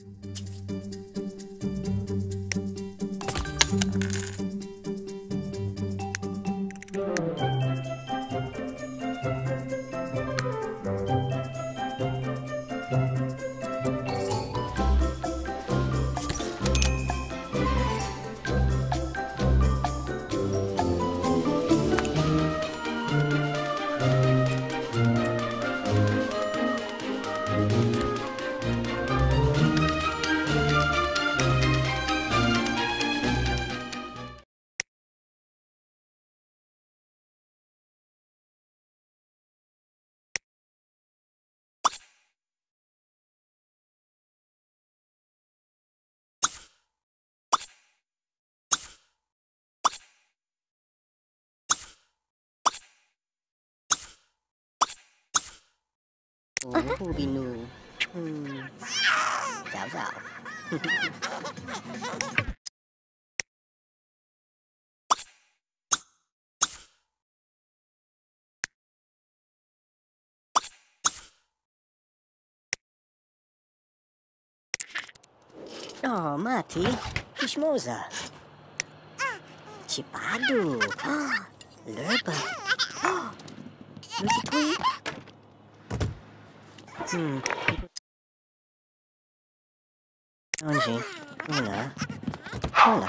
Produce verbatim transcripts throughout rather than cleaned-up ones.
Ồ, Binu. Hmm. Dạo dạo. Oh, mati. Kishmoza. Chipadu. Lerba. Lucy Tweet. Hmm. Anji. Una. Una.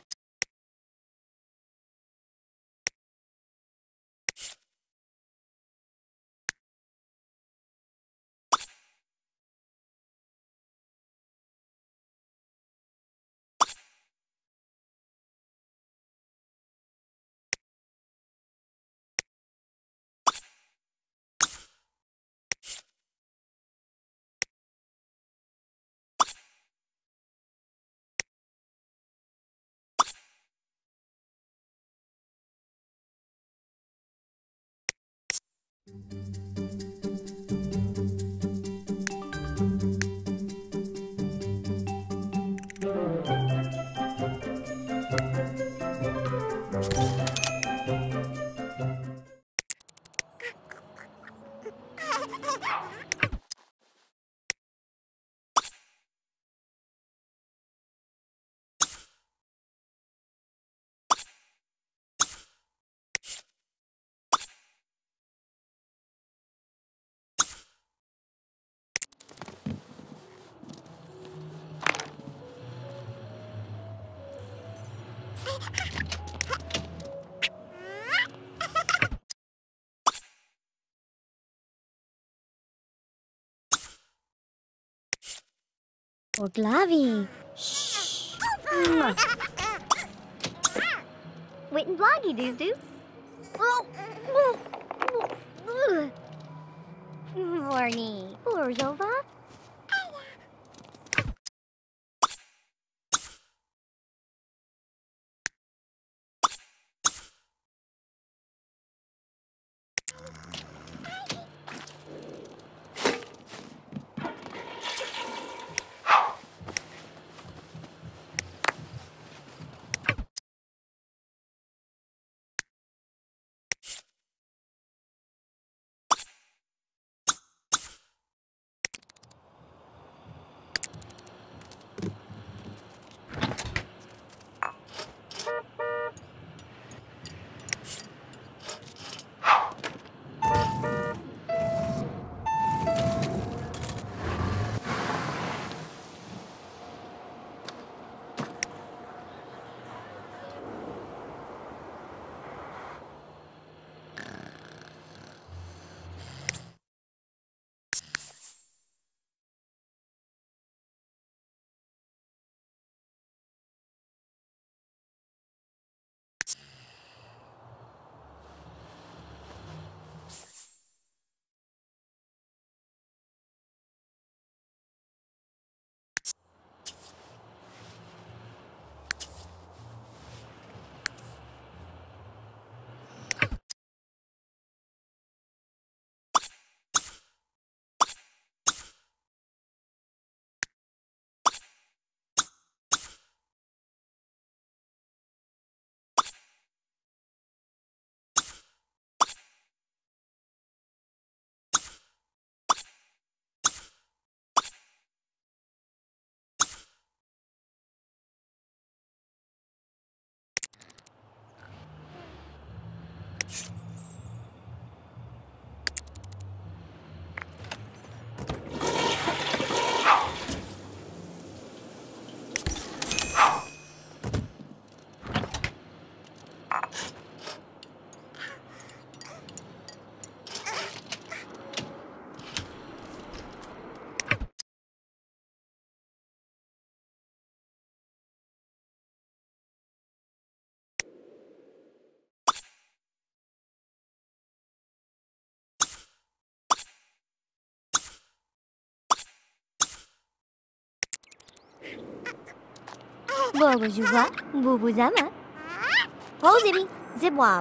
Oglavi. Shh. Wit and bloggy doos doo. Morning. Borzova. Bonjour, vous vous aimez? Oh, Zippy, zip wob.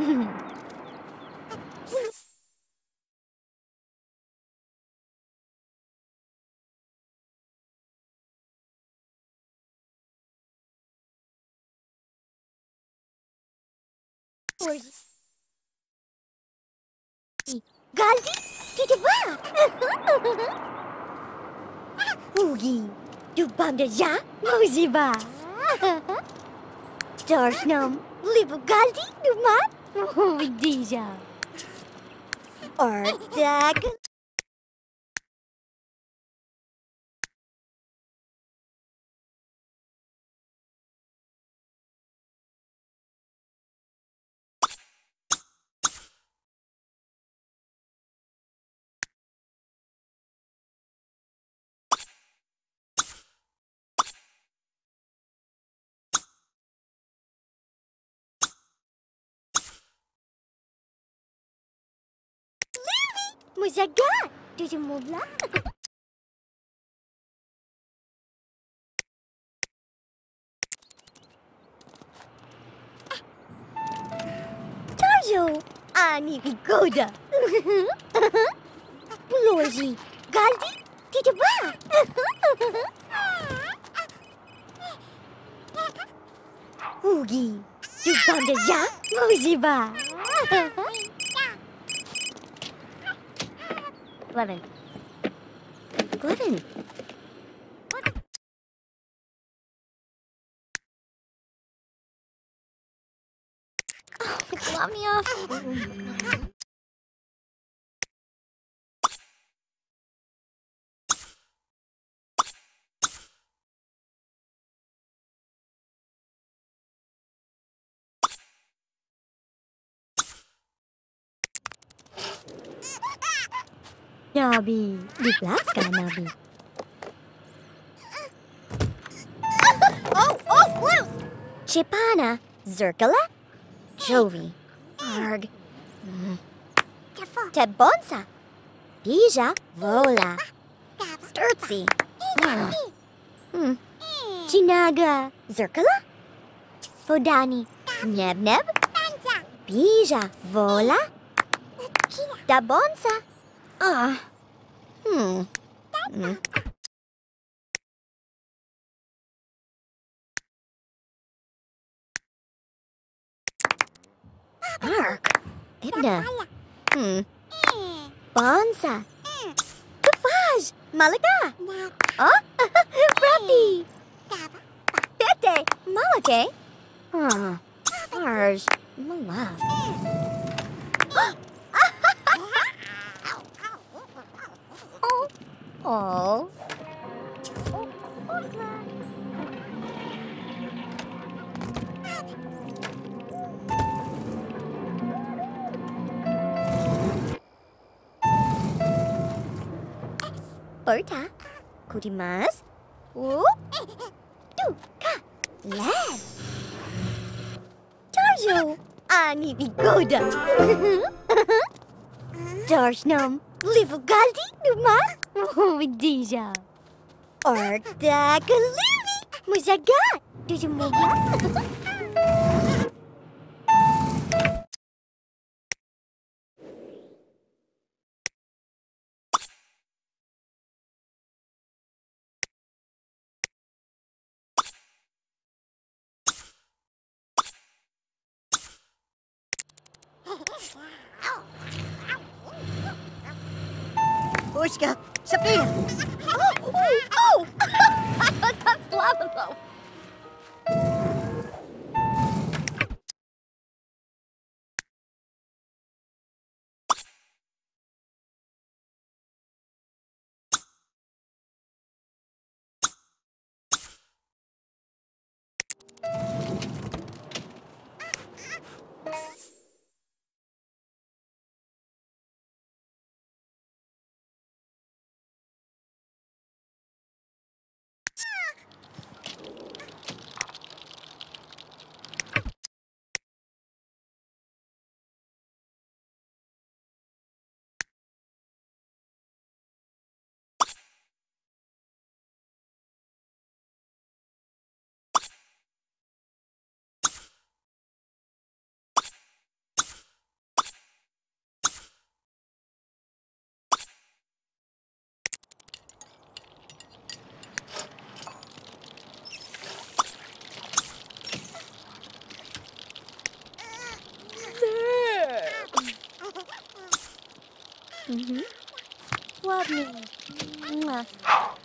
Galdi, tu vas? Oogie, du bam de ja, moziba. Dorsnum, libu galdi, du mat, oui déjà. Ordag. Mozaga, tu me là? Tarjo, ani bigoda. Ploji, galdi, tu vas? Oogie, du bam de ja, moziba. Eleven. Eleven. Oh, it's let me off. Nabi, di kelas kan Nabi? Oh, oh, close! Chipana, Zirkala, Jovi, Arg, Tebonsa, Bija, Vola, Sturtsi, hmm. Chinaga, Zirkala, Fodani, Neb Neb, Bija, Vola, Dabonsa. Ah, hmm. hmm. Ark, Ibna, hmm. Bonsa, Tufaj, Malika, oh, Ruffy, Tete, Malake, ah, Arj, Malaf. Oh. Berta, Kudimas, whoop, do, ka, lad. Tarjo, ani bigoda. Darsnum, livu galdi, dumas, widija. Orda galivi, muzagat, did you move Ushka, Sabrina. Oh, oh, oh! That's lava though. Mhm. Ładnie. Mua.